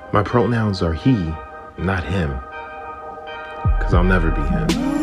My pronouns are he, not him, because I'll never be him.